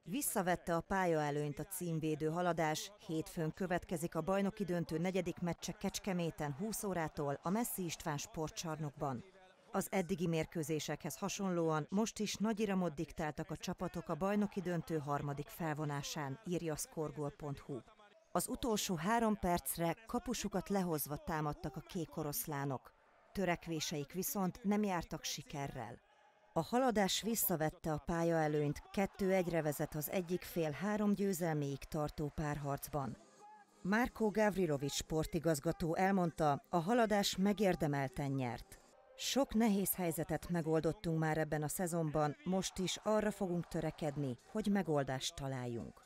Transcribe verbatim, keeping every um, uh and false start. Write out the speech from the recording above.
Visszavette a pályaelőnyt a címvédő Haladás, hétfőn következik a bajnoki döntő negyedik meccse Kecskeméten húsz órától a Messzi István sportcsarnokban. Az eddigi mérkőzésekhez hasonlóan most is nagy iramot diktáltak a csapatok a bajnoki döntő harmadik felvonásán, írja a scorgoal pont hu. Az utolsó három percre kapusukat lehozva támadtak a kék oroszlánok, törekvéseik viszont nem jártak sikerrel. A Haladás visszavette a pályaelőnyt, kettő egyre vezet az egyik fél három győzelméig tartó párharcban. Márko Gavrilovics sportigazgató elmondta, a Haladás megérdemelten nyert. Sok nehéz helyzetet megoldottunk már ebben a szezonban, most is arra fogunk törekedni, hogy megoldást találjunk.